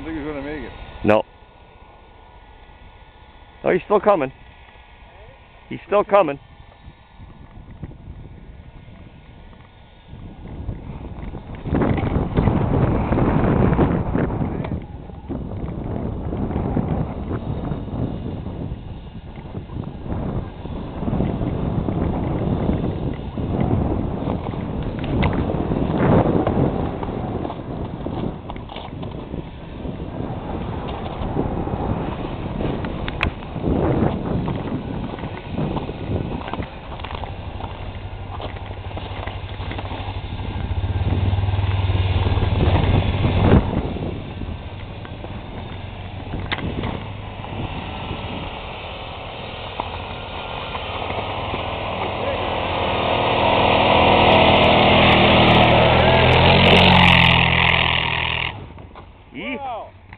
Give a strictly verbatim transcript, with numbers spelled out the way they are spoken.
think he's gonna make it. No. Oh, he's still coming. He's still coming. Wow.